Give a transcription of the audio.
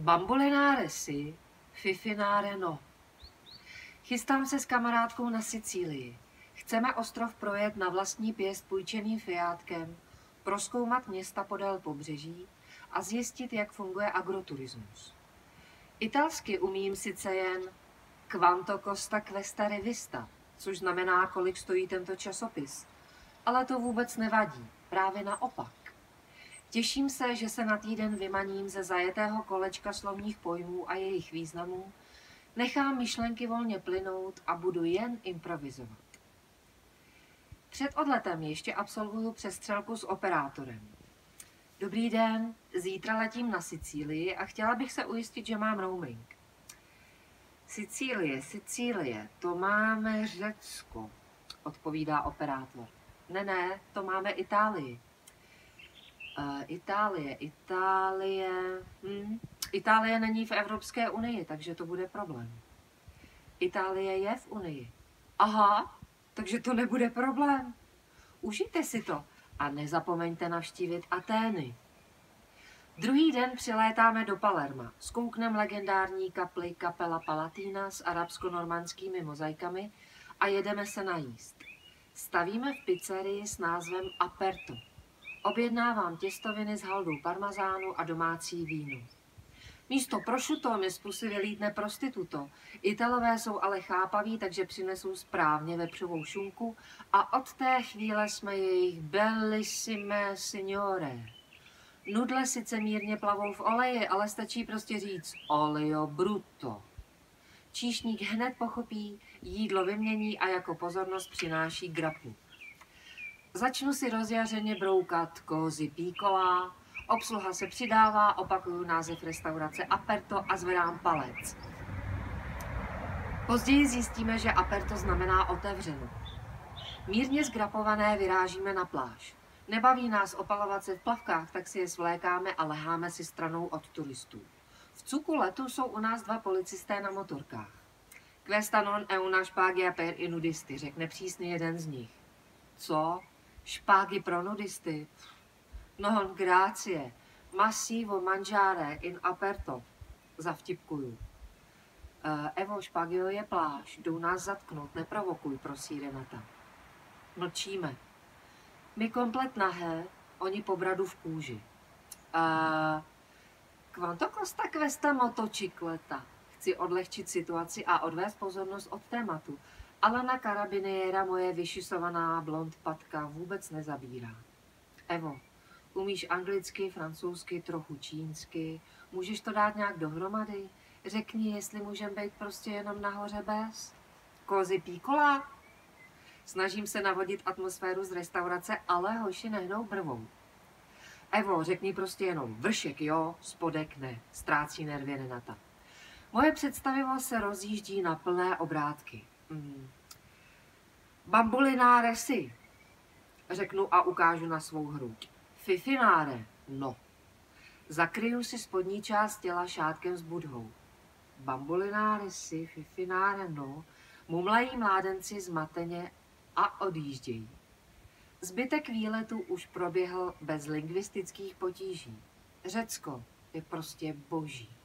Bambolinare si, fifinare no. Chystám se s kamarádkou na Sicílii. Chceme ostrov projet na vlastní pěst půjčeným fiátkem, prozkoumat města podél pobřeží a zjistit, jak funguje agroturismus. Italsky umím sice jen quanto costa questa rivista, což znamená, kolik stojí tento časopis. Ale to vůbec nevadí, právě naopak. Těším se, že se na týden vymaním ze zajetého kolečka slovních pojmů a jejich významů, nechám myšlenky volně plynout a budu jen improvizovat. Před odletem ještě absolvuju přestřelku s operátorem. Dobrý den, zítra letím na Sicílii a chtěla bych se ujistit, že mám roaming. Sicílie, to máme Řecko, odpovídá operátor. Ne, to máme Itálii. Itálie není v Evropské unii, takže to bude problém. Itálie je v unii. Aha, takže to nebude problém. Užijte si to a nezapomeňte navštívit Atény. Druhý den přilétáme do Palerma, zkoukneme legendární kapli Capella Palatina s arabsko-normandskými mozaikami a jedeme se najíst. Stavíme v pizzerii s názvem Aperto. Objednávám těstoviny s haldou parmazánu a domácí víno. Místo prosciutto mi z pusy vylítne prostituto. Italové jsou ale chápaví, takže přinesou správně vepřovou šunku a od té chvíle jsme jejich bellissime signore. Nudle sice mírně plavou v oleji, ale stačí prostě říct olio brutto. Číšník hned pochopí, jídlo vymění a jako pozornost přináší grappu. Začnu si rozjařeně broukat cozy piccola, obsluha se přidává, opakuju název restaurace Aperto a zvedám palec. Později zjistíme, že Aperto znamená otevřeno. Mírně zgrapované vyrážíme na pláž. Nebaví nás opalovat se v plavkách, tak si je svlékáme a leháme si stranou od turistů. V cuku letu jsou u nás dva policisté na motorkách. Questa non è una spagia per i nudisti, řekne přísně jeden z nich. Co? Špágy pro nudisty? No, grazie. Massivo mangiare in aperto. Zavtipkuju. Evo, Špagio je pláž. Jdou nás zatknout, neprovokuj, prosí Renata. Mlčíme. My komplet nahé, oni po bradu v kůži. Quanto costa questa motocicleta? Chci odlehčit situaci a odvést pozornost od tématu. Alana Carabiniera moje vyšisovaná blond patka vůbec nezabírá. Evo, umíš anglicky, francouzsky, trochu čínsky, můžeš to dát nějak dohromady? Řekni, jestli můžem být prostě jenom nahoře bez? Cozy piccola? Snažím se navodit atmosféru z restaurace, ale hoši nehnou brvou. Evo, řekni prostě jenom vršek, jo, spodek ne, ztrácí nervy Renata. Moje představivost se rozjíždí na plné obrátky. Bambolinare si, řeknu a ukážu na svou hruď. Fifinare, no. Zakryju si spodní část těla šátkem s budhou. Bambolinare si, fifinare, no. Mumlají mládenci zmateně a odjíždějí. Zbytek výletu už proběhl bez lingvistických potíží. Řecko je prostě boží.